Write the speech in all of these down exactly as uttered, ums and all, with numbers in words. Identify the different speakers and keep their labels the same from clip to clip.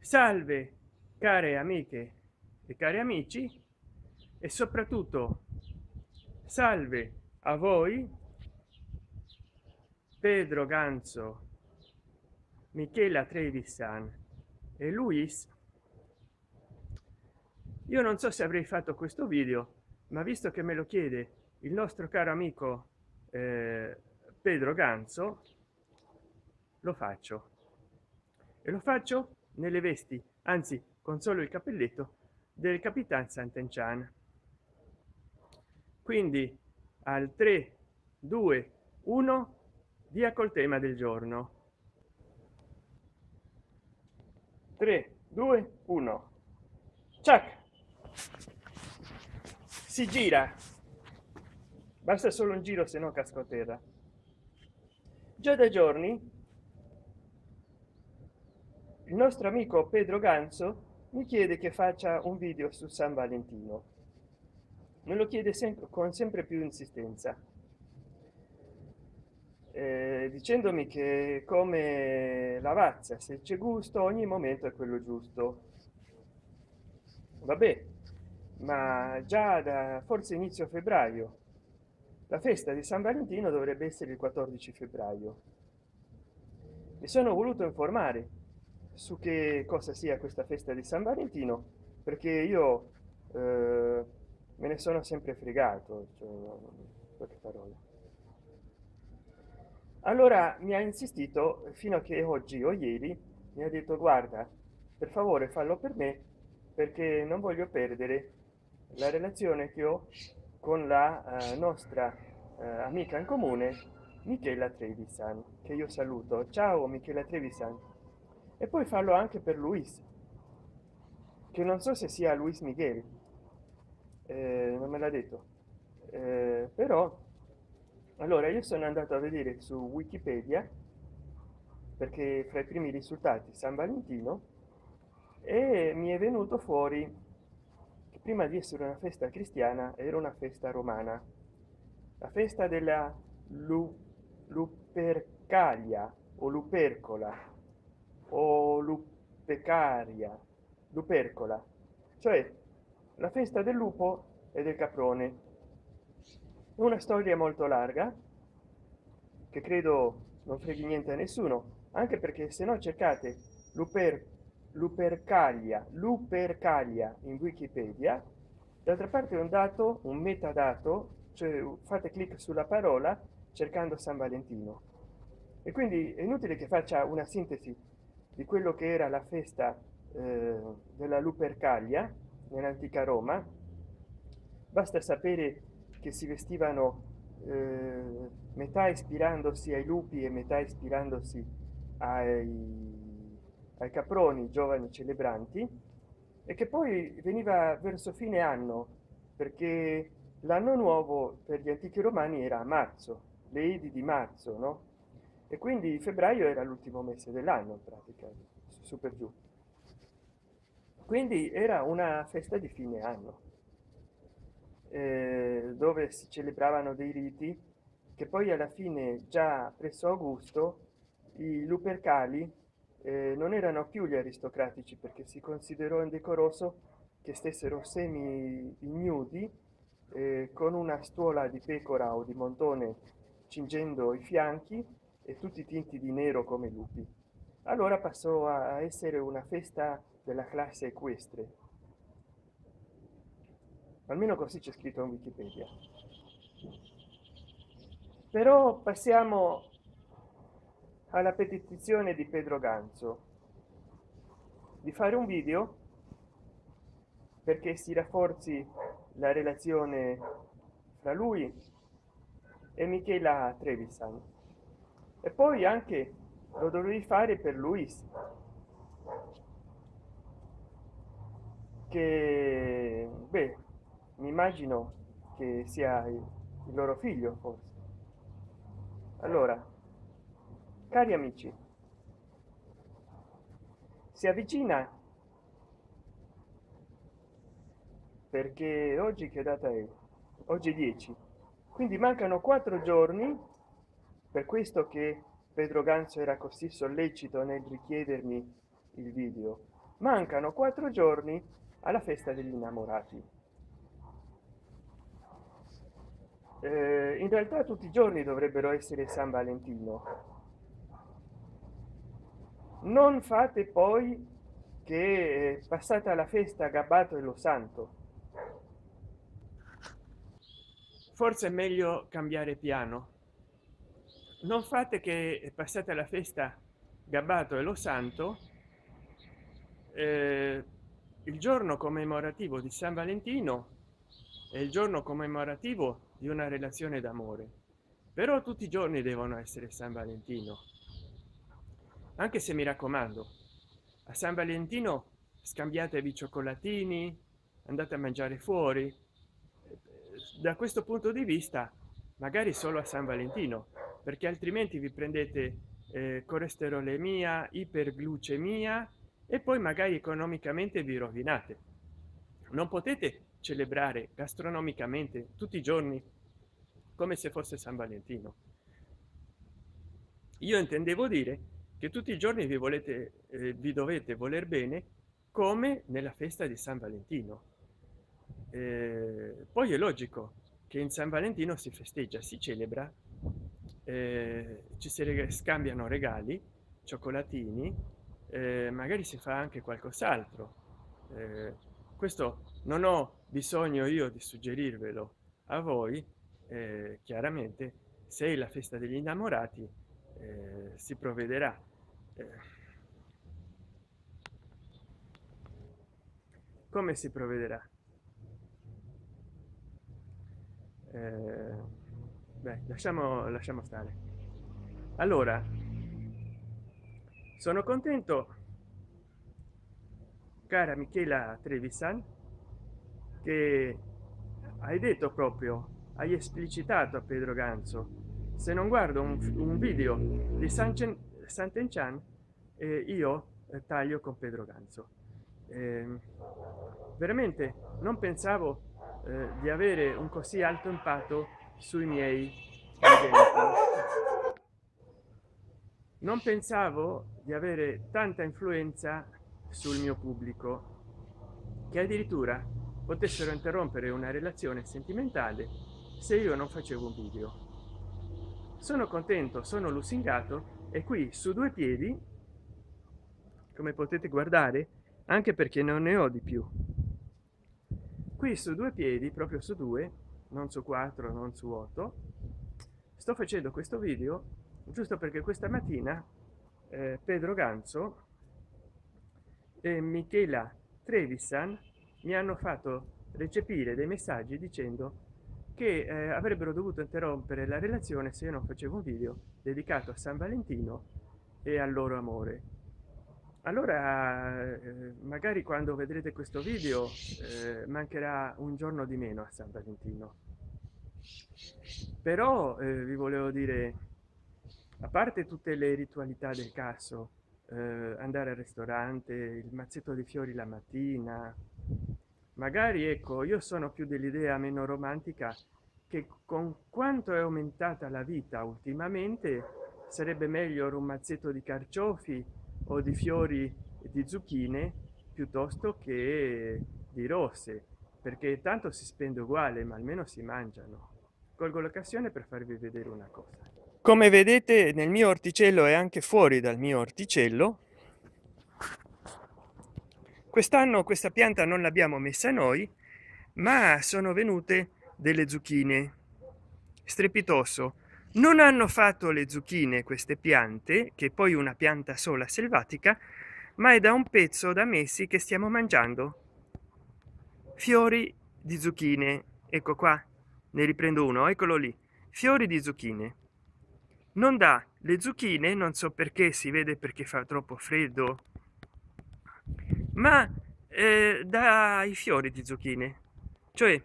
Speaker 1: Salve care amiche e cari amici, e soprattutto salve a voi Pedro Ganzo, Michela Trevisan e Luis. Io non so se avrei fatto questo video, ma visto che me lo chiede il nostro caro amico eh, Pedro Ganzo, lo faccio, e lo faccio nelle vesti, anzi con solo il cappelletto del Capitan Sant'Enchan. Quindi al tre due uno, via col tema del giorno. tre due uno, ciak, si gira, basta solo un giro, se no casco a terra. Già da giorni il nostro amico Pedro Ganzo mi chiede che faccia un video su San Valentino, me lo chiede sempre con sempre più insistenza, eh, dicendomi che come lavazza, se c'è gusto ogni momento è quello giusto. Vabbè, ma già da forse inizio febbraio la festa di San Valentino dovrebbe essere il quattordici febbraio. Mi sono voluto informare su che cosa sia questa festa di San Valentino, perché io eh, me ne sono sempre fregato, cioè, poche parole. Allora mi ha insistito fino a che oggi o ieri mi ha detto: guarda, per favore fallo per me, perché non voglio perdere la relazione che ho con la eh, nostra eh, amica in comune Michela Trevisan, che io saluto. Ciao Michela Trevisan. E poi farlo anche per Luis, che non so se sia Luis Miguel, eh, non me l'ha detto, eh, però allora io sono andato a vedere su Wikipedia, perché fra i primi risultati San Valentino, e mi è venuto fuori che prima di essere una festa cristiana era una festa romana, la festa della Lu Lupercalia o Lupercola o Lupecaria, Lupercola, cioè la festa del lupo e del caprone. Una storia molto larga che credo non freghi niente a nessuno, anche perché se no cercate Luper Lupercalia Lupercalia in Wikipedia, d'altra parte è un dato, un metadato, cioè fate clic sulla parola cercando San Valentino, e quindi è inutile che faccia una sintesi di quello che era la festa eh, della Lupercalia nell'antica Roma. Basta sapere che si vestivano eh, metà ispirandosi ai lupi e metà ispirandosi ai, ai caproni, giovani celebranti, e che poi veniva verso fine anno, perché l'anno nuovo per gli antichi romani era a marzo, le Idi di marzo, no? E quindi febbraio era l'ultimo mese dell'anno in pratica, su per giù. Quindi era una festa di fine anno, eh, dove si celebravano dei riti che poi alla fine, già presso Augusto, i lupercali eh, non erano più gli aristocratici, perché si considerò indecoroso che stessero semi ignudi, eh, con una stuola di pecora o di montone cingendo i fianchi e tutti tinti di nero come lupi. Allora passò a essere una festa della classe equestre, almeno così c'è scritto in Wikipedia. Però passiamo alla petizione di Pedro Ganzo di fare un video perché si rafforzi la relazione fra lui e Michela Trevisan, e poi anche lo dovevi fare per Luis, che beh, mi immagino che sia il, il loro figlio forse. Allora, cari amici, si avvicina, perché oggi che data è? Oggi è dieci, quindi mancano quattro giorni, per questo che Pedro Ganzo era così sollecito nel richiedermi il video, mancano quattro giorni alla festa degli innamorati. Eh, in realtà tutti i giorni dovrebbero essere San Valentino. Non fate poi che eh, passata la festa gabbato e lo santo. Forse è meglio cambiare piano. Non fate che passate la festa gabbato e lo santo eh, il giorno commemorativo di San Valentino è il giorno commemorativo di una relazione d'amore, però tutti i giorni devono essere San Valentino. Anche se, mi raccomando, a San Valentino scambiatevi cioccolatini, andate a mangiare fuori. Da questo punto di vista magari solo a San Valentino, perché altrimenti vi prendete eh, colesterolemia, iperglucemia e poi magari economicamente vi rovinate. Non potete celebrare gastronomicamente tutti i giorni come se fosse San Valentino. Io intendevo dire che tutti i giorni vi volete eh, vi dovete voler bene come nella festa di San Valentino. Eh, poi è logico che in San Valentino si festeggia, si celebra, eh, ci si reg- scambiano regali, cioccolatini, eh, magari si fa anche qualcos'altro. Eh, questo non ho bisogno io di suggerirvelo a voi, eh, chiaramente se è la festa degli innamorati eh, si provvederà. Eh, come si provvederà? Eh, beh, lasciamo, lasciamo stare. Allora, sono contento, cara Michela Trevisan, che hai detto proprio, hai esplicitato a Pedro Ganzo: se non guardo un, un video di Sant'Enchan eh, io eh, taglio con Pedro Ganzo. Eh, veramente non pensavo eh, di avere un così alto impatto sui miei clienti. Non pensavo di avere tanta influenza sul mio pubblico, che addirittura potessero interrompere una relazione sentimentale se io non facevo un video. Sono contento, sono lusingato e qui su due piedi, come potete guardare, anche perché non ne ho di più, qui su due piedi, proprio su due, non su quattro, non su otto, sto facendo questo video giusto perché questa mattina eh, Pedro Ganzo e Michela Trevisan mi hanno fatto recepire dei messaggi dicendo che eh, avrebbero dovuto interrompere la relazione se io non facevo un video dedicato a San Valentino e al loro amore. Allora eh, magari quando vedrete questo video eh, mancherà un giorno di meno a San Valentino. Però eh, vi volevo dire, a parte tutte le ritualità del caso, eh, andare al ristorante, il mazzetto di fiori la mattina, magari, ecco, io sono più dell'idea meno romantica che con quanto è aumentata la vita ultimamente sarebbe meglio un mazzetto di carciofi o di fiori di zucchine piuttosto che di rose, perché tanto si spende uguale ma almeno si mangiano. Colgo l'occasione per farvi vedere una cosa. Come vedete nel mio orticello e anche fuori dal mio orticello, quest'anno questa pianta non l'abbiamo messa noi, ma sono venute delle zucchine. Strepitoso, non hanno fatto le zucchine queste piante, che poi una pianta sola selvatica, ma è da un pezzo da mesi che stiamo mangiando fiori di zucchine. Ecco qua, ne riprendo uno, eccolo lì, fiori di zucchine. Non dà le zucchine, non so perché, si vede perché fa troppo freddo, ma eh, dà i fiori di zucchine, cioè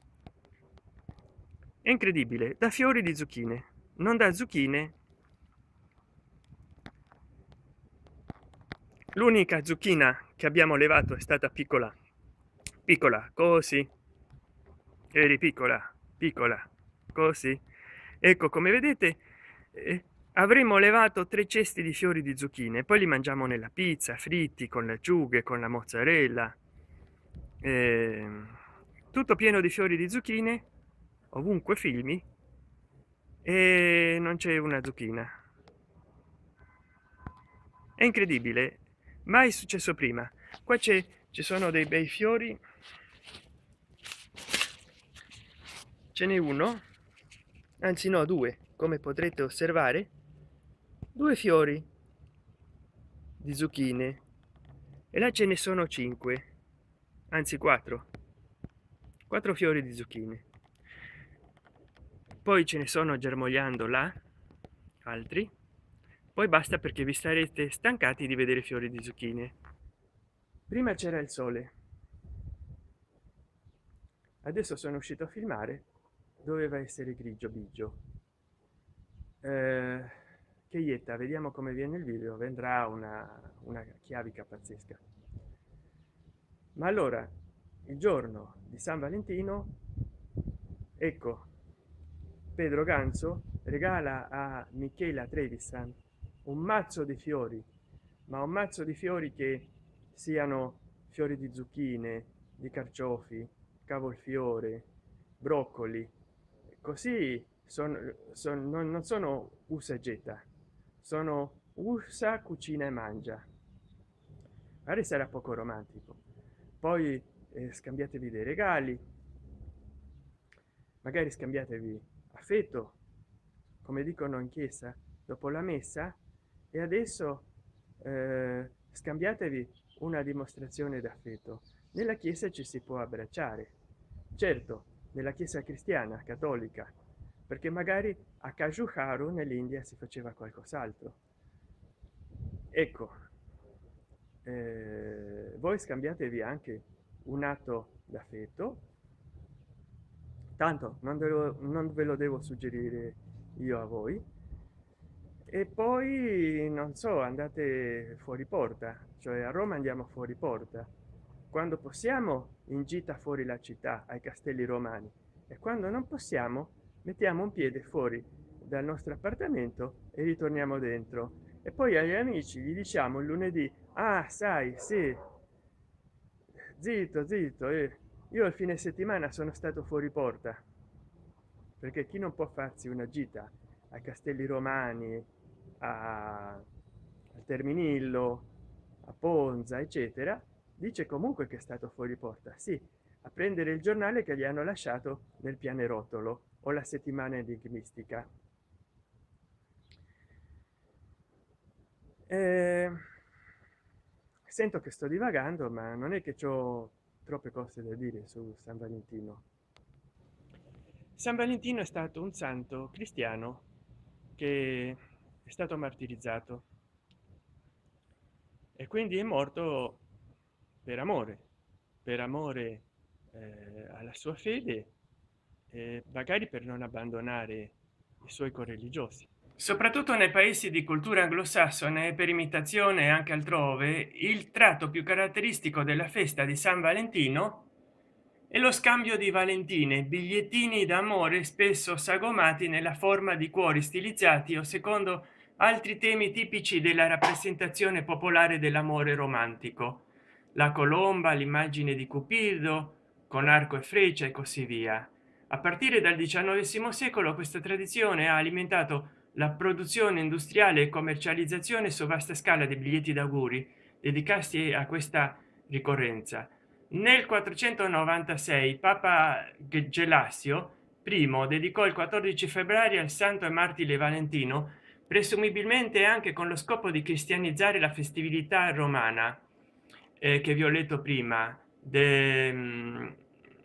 Speaker 1: è incredibile, da fiori di zucchine, non da zucchine. L'unica zucchina che abbiamo levato è stata piccola, piccola così, eri piccola, piccola così. Ecco, come vedete, eh, avremmo levato tre cesti di fiori di zucchine, poi li mangiamo nella pizza, fritti con le acciughe, con la mozzarella, eh, tutto pieno di fiori di zucchine, ovunque filmi, e non c'è una zucchina. È incredibile, mai successo prima. Qua c'è, ci sono dei bei fiori, ce n'è uno, anzi no, due, come potrete osservare, due fiori di zucchine, e là ce ne sono cinque, anzi quattro, quattro fiori di zucchine. Poi ce ne sono germogliando là altri, poi basta, perché vi sarete stancati di vedere fiori di zucchine. Prima c'era il sole, adesso sono uscito a filmare, doveva essere grigio bigio. Eh, che ietta, vediamo come viene il video, vendrà una, una chiavica pazzesca. Ma allora, il giorno di San Valentino, ecco, Pedro Ganzo regala a Michela Trevisan un mazzo di fiori, ma un mazzo di fiori che siano fiori di zucchine, di carciofi, cavolfiore, broccoli, così sono, son, non, non sono usa e getta, sono usa, cucina e mangia. Magari sarà poco romantico, poi eh, scambiatevi dei regali, magari scambiatevi affetto, come dicono in chiesa dopo la messa, e adesso eh, scambiatevi una dimostrazione d'affetto. Nella chiesa ci si può abbracciare, certo, nella chiesa cristiana cattolica, perché magari a Kajuharu nell'India si faceva qualcos'altro. Ecco, eh, voi scambiatevi anche un atto d'affetto, tanto non ve, lo, non ve lo devo suggerire io a voi, e poi non so, andate fuori porta, cioè a Roma andiamo fuori porta quando possiamo, in gita fuori la città ai castelli romani, e quando non possiamo mettiamo un piede fuori dal nostro appartamento e ritorniamo dentro, e poi agli amici gli diciamo il lunedì: ah, sai, sì, zitto zitto, eh, io il fine settimana sono stato fuori porta. Perché chi non può farsi una gita ai castelli romani, a, al Terminillo, a Ponza, eccetera, dice comunque che è stato fuori porta, sì, a prendere il giornale che gli hanno lasciato nel pianerottolo, o la settimana enigmistica. Eh, sento che sto divagando, ma non è che ho troppe cose da dire su San Valentino. San Valentino è stato un santo cristiano che è stato martirizzato e quindi è morto per amore, per amore eh, alla sua fede, e magari per non abbandonare i suoi correligiosi. Soprattutto nei paesi di cultura anglosassone, per imitazione anche altrove, il tratto più caratteristico della festa di San Valentino è lo scambio di valentine, bigliettini d'amore spesso sagomati nella forma di cuori stilizzati o secondo altri temi tipici della rappresentazione popolare dell'amore romantico: la colomba, l'immagine di Cupido con arco e freccia e così via. A partire dal diciannovesimo secolo questa tradizione ha alimentato la produzione industriale e commercializzazione su vasta scala di biglietti d'auguri dedicati a questa ricorrenza. Nel quattrocentonovantasei Papa Gelasio I dedicò il quattordici febbraio al santo e martire Valentino, presumibilmente anche con lo scopo di cristianizzare la festività romana eh, che vi ho letto prima, de,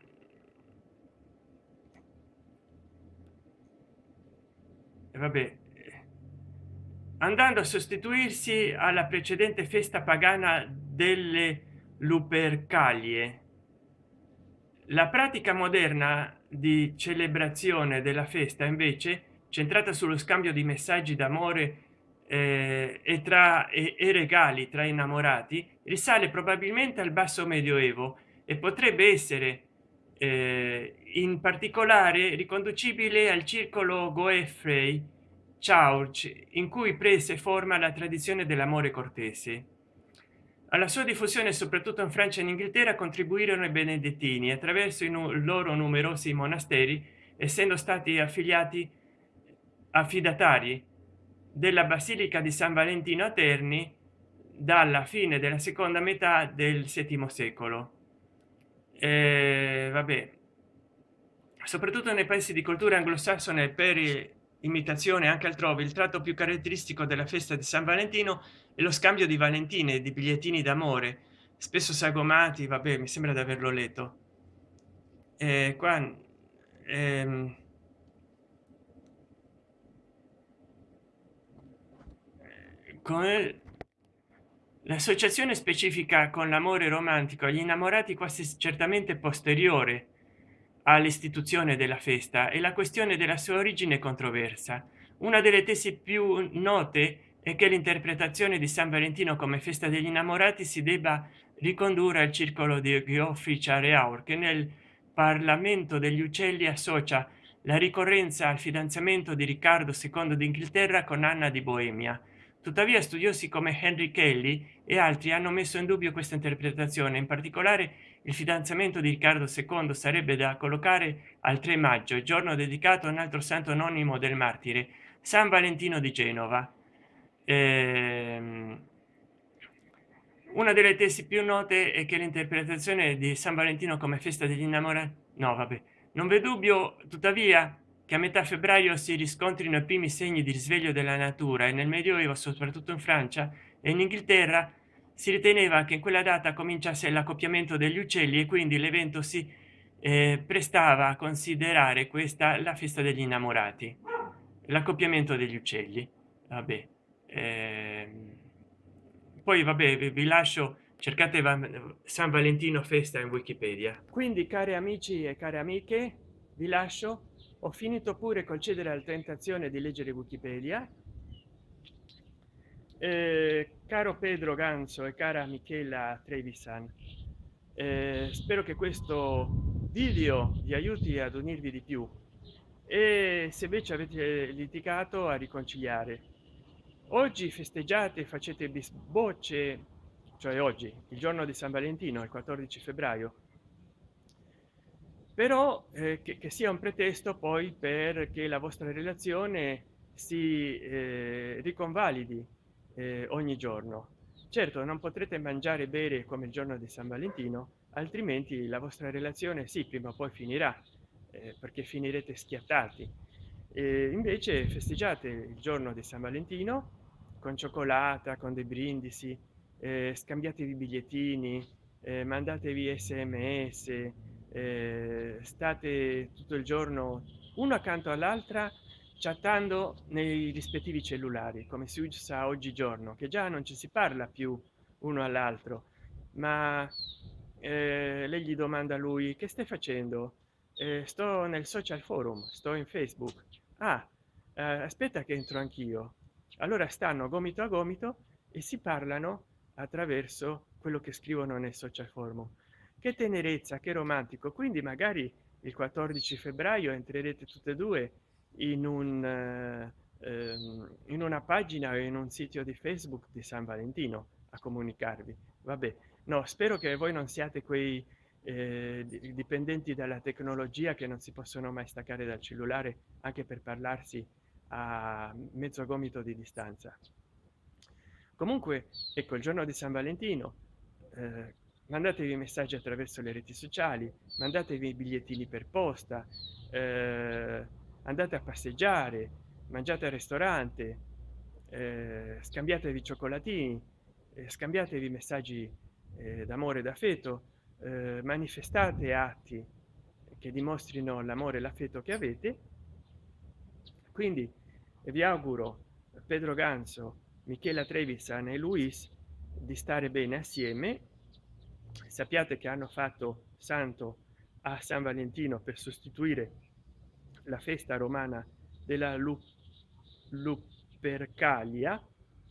Speaker 1: vabbè, andando a sostituirsi alla precedente festa pagana delle Lupercalie. La pratica moderna di celebrazione della festa, invece, centrata sullo scambio di messaggi d'amore eh, e tra e, e regali tra innamorati, risale probabilmente al basso medioevo e potrebbe essere eh, in particolare riconducibile al circolo Goeffrey
Speaker 2: Church, in cui prese forma la tradizione dell'amore cortese. Alla sua diffusione soprattutto in Francia e in Inghilterra contribuirono i benedettini attraverso i nu- loro numerosi monasteri, essendo stati affiliati affidatari della basilica di San Valentino a Terni dalla fine della seconda metà del settimo secolo. E, vabbè, soprattutto nei paesi di cultura anglosassone, per imitazione anche altrove, il tratto più caratteristico della festa di San Valentino è lo scambio di valentine e di bigliettini d'amore, spesso sagomati. Vabbè, mi sembra di averlo letto. E qua ehm, come l'associazione specifica con l'amore romantico agli innamorati quasi certamente posteriore all'istituzione della festa e la questione della sua origine controversa. Una delle tesi più note è che l'interpretazione di San Valentino come festa degli innamorati si debba ricondurre al circolo di Geoffrey Chariaur, che nel Parlamento degli Uccelli associa la ricorrenza al fidanzamento di Riccardo secondo d'Inghilterra con Anna di Boemia. Tuttavia studiosi come Henry Kelly e altri hanno messo in dubbio questa interpretazione. In particolare il fidanzamento di Riccardo secondo sarebbe da collocare al tre maggio, giorno dedicato a un altro santo anonimo del martire, San Valentino di Genova. Ehm, una delle tesi più note è che l'interpretazione di San Valentino come festa degli innamorati, no vabbè, non v'è dubbio tuttavia che a metà febbraio si riscontrino i primi segni di risveglio della natura, e nel Medioevo, soprattutto in Francia e in Inghilterra, si riteneva che in quella data cominciasse l'accoppiamento degli uccelli, e quindi l'evento si eh, prestava a considerare questa la festa degli innamorati, l'accoppiamento degli uccelli. Vabbè, ehm, poi vabbè, vi, vi lascio, cercate Va- San Valentino festa in Wikipedia. Quindi, cari amici e care amiche, vi lascio. Ho finito pure col cedere alla tentazione di leggere Wikipedia. Eh, caro Pedro Ganzo e cara Michela Trevisan, eh, spero che questo video vi aiuti ad unirvi di più, e se invece avete litigato, a riconciliare. Oggi festeggiate, facete bisbocce, cioè oggi, il giorno di San Valentino, il quattordici febbraio, però eh, che, che sia un pretesto poi perché la vostra relazione si eh, riconvalidi eh, ogni giorno. Certo, non potrete mangiare e bere come il giorno di San Valentino, altrimenti la vostra relazione sì, prima o poi finirà, eh, perché finirete schiattati. E invece festeggiate il giorno di San Valentino con cioccolata, con dei brindisi, eh, scambiatevi bigliettini, eh, mandatevi sms, eh, state tutto il giorno uno accanto all'altra chattando nei rispettivi cellulari, come si usa oggigiorno, che già non ci si parla più uno all'altro, ma eh, lei gli domanda a lui: che stai facendo? Eh, sto nel social forum, sto in Facebook. Ah, eh, aspetta che entro anch'io. Allora stanno gomito a gomito e si parlano attraverso quello che scrivono nel social forum. Che tenerezza, che romantico. Quindi magari il quattordici febbraio entrerete tutte e due in un eh, ehm, in una pagina o in un sito di Facebook di San Valentino a comunicarvi. Vabbè, no, spero che voi non siate quei eh, dipendenti dalla tecnologia che non si possono mai staccare dal cellulare anche per parlarsi a mezzo gomito di distanza. Comunque, ecco, il giorno di San Valentino, eh, mandatevi messaggi attraverso le reti sociali, mandatevi i bigliettini per posta, eh, andate a passeggiare, mangiate al ristorante, eh, scambiatevi cioccolatini, eh, scambiatevi messaggi eh, d'amore e d'affetto, eh, manifestate atti che dimostrino l'amore e l'affetto che avete. Quindi vi auguro, Pedro Ganzo, Michela Trevisan e Luis, di stare bene assieme. Sappiate che hanno fatto santo a San Valentino per sostituire la festa romana della Lu Lupercalia,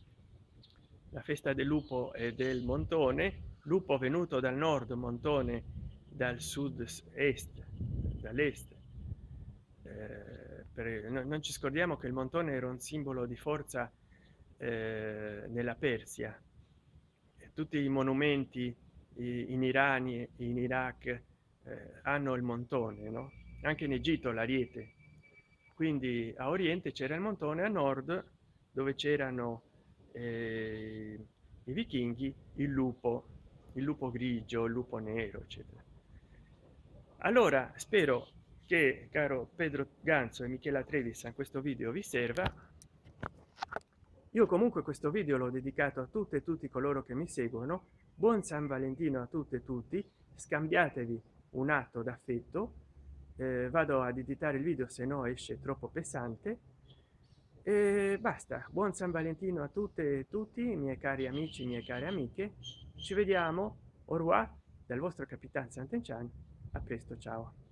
Speaker 2: la festa del lupo e del montone, lupo venuto dal nord, montone dal sud est, dall'est, eh, per, no, non ci scordiamo che il montone era un simbolo di forza eh, nella Persia. Tutti i monumenti in Iran e in Iraq eh, hanno il montone, no? Anche in Egitto l'ariete. Quindi a oriente c'era il montone, a nord dove c'erano eh, i vichinghi, il lupo, il lupo grigio, il lupo nero, eccetera. Allora spero che, caro Pedro Ganzo e Michela Trevisan, questo video vi serva. Io comunque questo video l'ho dedicato a tutte e tutti coloro che mi seguono. Buon San Valentino a tutte e tutti, scambiatevi un atto d'affetto. Eh, vado ad editare il video, se no esce troppo pesante. E basta. Buon San Valentino a tutte e tutti, miei cari amici, miei care amiche. Ci vediamo, au revoir, dal vostro Capitan Sant'Enchan. A presto, ciao.